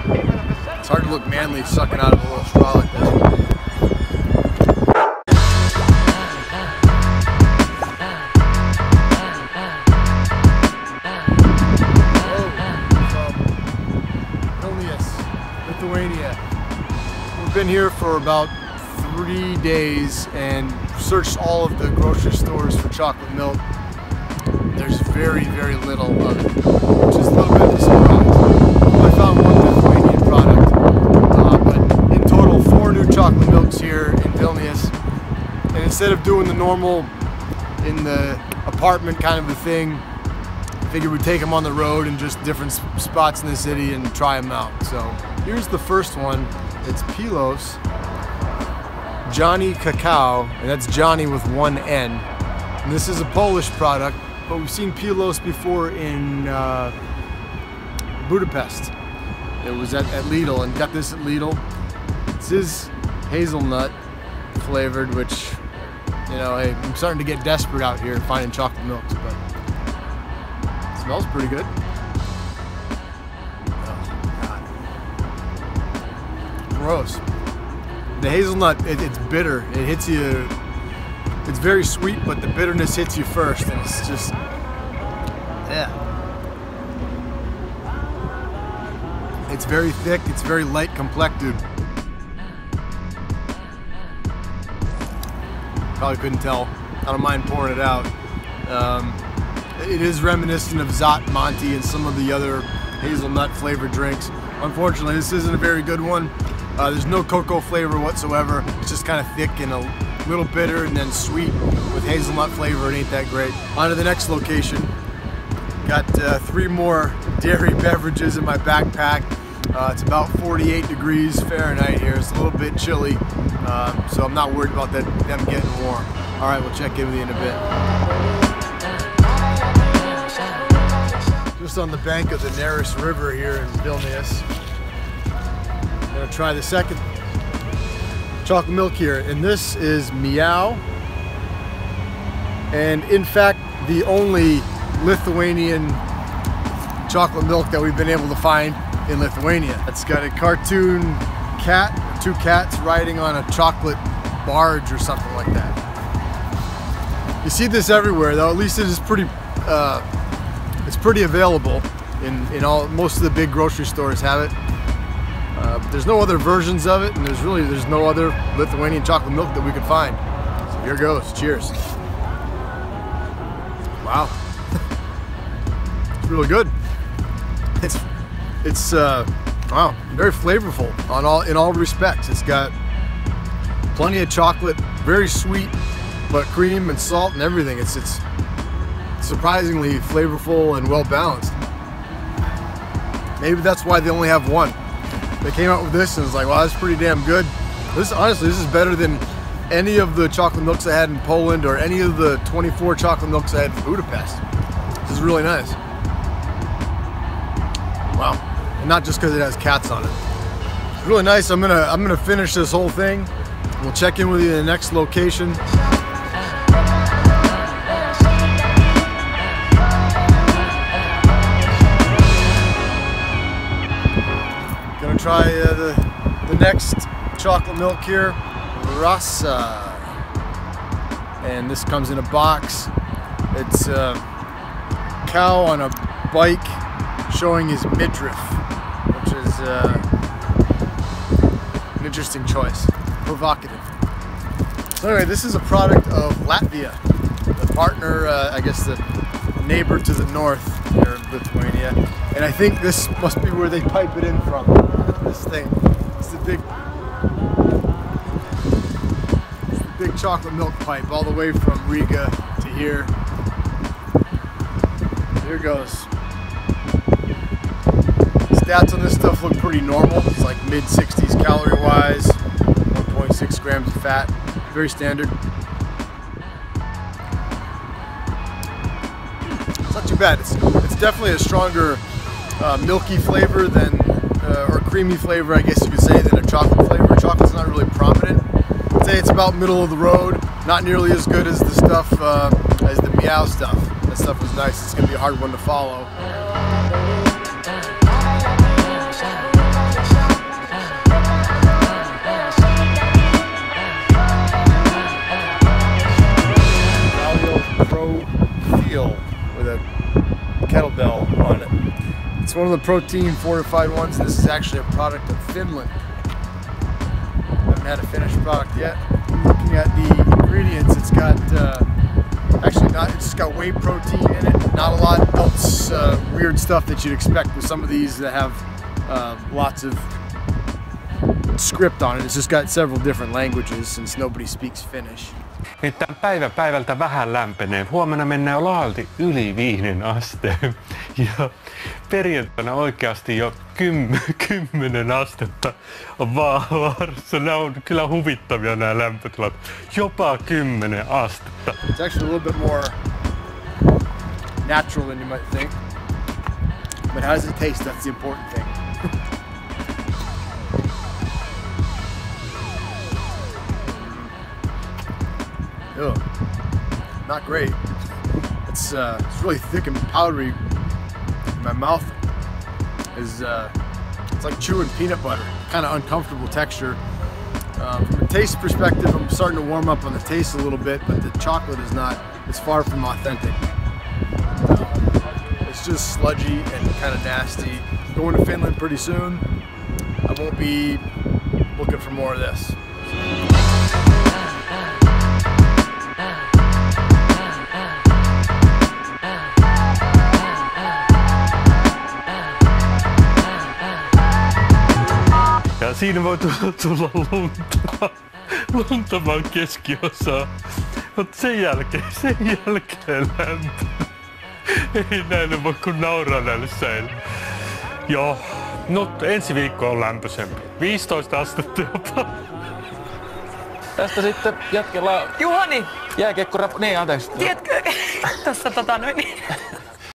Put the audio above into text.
It's hard to look manly sucking out of a little straw like this. Vilnius, Lithuania. We've been here for about 3 days and searched all of the grocery stores for chocolate milk. There's very, very little of it, which is a little bit of a surprise. I found one Lithuanian product, but in total 4 new chocolate milks here in Vilnius. And instead of doing the normal in the apartment kind of a thing, I figured we'd take them on the road and just different spots in the city and try them out. So here's the first one. It's Pilos Johnny Cacao, and that's Johnny with one N. And this is a Polish product, but we've seen Pilos before in Budapest. It was at Lidl, and got this at Lidl. This is hazelnut flavored, which, you know, hey, I'm starting to get desperate out here finding chocolate milks, but it smells pretty good. Oh, God. Gross. The hazelnut, it's bitter. It hits you, it's very sweet, but the bitterness hits you first, and it's just, yeah. It's very thick, it's very light complected. Probably couldn't tell. I don't mind pouring it out. It is reminiscent of Zot, Monty, and some of the other hazelnut flavored drinks. Unfortunately, this isn't a very good one. There's no cocoa flavor whatsoever. It's just kind of thick and a little bitter and then sweet with hazelnut flavor. It ain't that great. On to the next location. Got 3 more dairy beverages in my backpack. It's about 48 degrees Fahrenheit here. It's a little bit chilly, so I'm not worried about them getting warm. All right, we'll check in with you in a bit. Just on the bank of the Neris River here in Vilnius. I'm gonna try the second chocolate milk here, and this is Meow, and in fact the only Lithuanian chocolate milk that we've been able to find in Lithuania. It's got a cartoon cat, 2 cats riding on a chocolate barge or something like that. You see this everywhere, though. At least it is pretty it's pretty available in most of the big grocery stores have it. There's no other versions of it, and there's no other Lithuanian chocolate milk that we could find. So here goes. Cheers. Wow. It's really good. It's wow, very flavorful in all respects. It's got plenty of chocolate, very sweet, but cream and salt and everything. It's surprisingly flavorful and well balanced. Maybe that's why they only have one. They came out with this and it was like, wow, that's pretty damn good. Honestly, this is better than any of the chocolate milks I had in Poland or any of the 24 chocolate milks I had in Budapest. This is really nice. Wow, and not just because it has cats on it. It's really nice. I'm gonna finish this whole thing. We'll check in with you in the next location. Gonna try the next chocolate milk here, Rasa, and this comes in a box. It's a cow on a bike showing his midriff, which is an interesting choice, provocative. So anyway, this is a product of Latvia, the partner, I guess the neighbor to the north here in Lithuania, and I think this must be where they pipe it in from. This thing, it's the big chocolate milk pipe all the way from Riga to here. Here goes. Stats on this stuff look pretty normal. It's like mid-60s calorie-wise, 1.6 grams of fat, very standard. It's not too bad. It's definitely a stronger milky flavor than, or creamy flavor, I guess you could say, than a chocolate flavor. Chocolate's not really prominent. I'd say it's about middle of the road. Not nearly as good as the stuff, as the Meow stuff. That stuff was nice. It's gonna be a hard one to follow. It's one of the protein fortified ones. This is actually a product of Finland. Haven't had a finished product yet. Looking at the ingredients, it's got it's got whey protein in it. Not a lot else weird stuff that you'd expect with some of these that have lots of script on it. It's just got several different languages since nobody speaks Finnish. Nyt päivä päivältä vähän lämpenee. Huomenna mennään laajalti yli 5 asteen. Ja perjantaina oikeasti jo 10 astetta on vaarassa. Nämä on kyllä huvittavia nämä lämpötilat. Jopa 10 astetta. It's actually a little bit more natural than you might think. But how does it taste? That's the important thing. Ugh, not great. It's really thick and powdery. My mouth is it's like chewing peanut butter. Kind of uncomfortable texture. From a taste perspective, I'm starting to warm up on the taste a little bit, but the chocolate is not. It's far from authentic. It's just sludgy and kind of nasty. Going to Finland pretty soon. I won't be looking for more of this. Ja siinä voi tulla lunta vaan keskiosaa, mutta sen jälkeen lämpö. Ei näille voi kun nauraa näille säille. Joo, nyt ensi viikko on lämpöisempi. 15 astetta jopa. Tästä sitten jatkellaan. Juhani! Jääkiekko niin anteeksi. Tiedätkö, tuossa